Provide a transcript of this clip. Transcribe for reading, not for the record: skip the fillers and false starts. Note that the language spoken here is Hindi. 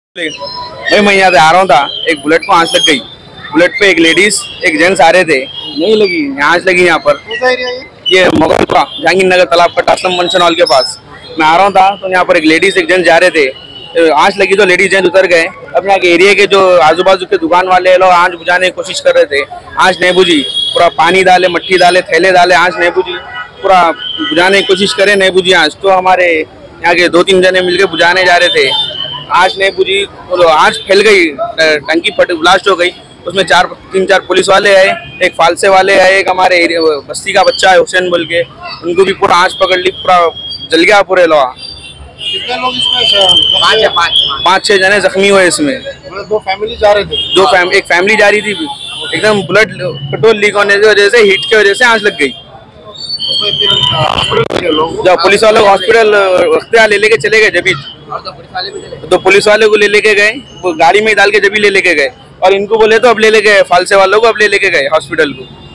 भाई मैं यहाँ से आ रहा था, एक बुलेट को आंच लग गई। बुलेट पे एक लेडीज एक जेंट्स आ रहे थे, नहीं लगी, आंच लगी यहाँ पर। ये मोगलपुरा जहांगीर नगर तालाब का टासम फंक्शन हॉल के पास मैं आ रहा था, तो यहाँ पर एक लेडीज एक जेंट्स जा रहे थे। आंच लगी तो लेडीज जेंट्स उतर गए। अब यहाँ के एरिया के जो आजू बाजू के दुकान वाले लोग आंच बुझाने की कोशिश कर रहे थे, आंच नहीं बुझी। पूरा पानी डाले, मट्टी डाले, थैले डाले, आंच नहीं बुझी। पूरा बुझाने की कोशिश करे, नहीं बुझी आंच। तो हमारे यहाँ के 2-3 जने मिलकर बुझाने जा रहे थे, आंच नहीं बुझी। तो आंच फैल गई, टंकी फट ब्लास्ट हो गई। उसमें 3-4 पुलिस वाले आए, एक फालसे वाले आए, एक हमारे बस्ती का बच्चा है हुसैन बोल के, उनको भी पूरा आंच पकड़ ली, पूरा जल गया पूरे लोहा। कितने लोग इसमें? 5-6 जने जख्मी हुए इसमें। दो फैमिली जा रहे थे? एक फैमिली जा रही थी, एकदम बुलेट पेट्रोल लीक होने की वजह से, हीट की वजह से आंच लग गई। जब पुलिस वालों को हॉस्पिटल रखते ले लेके चले गए, जबी तो पुलिस वाले को ले लेके गए, वो गाड़ी में डाल के जबी ले लेके गए। और इनको बोले तो अब ले लेके, फालसे वालों को अब ले लेके गए हॉस्पिटल को।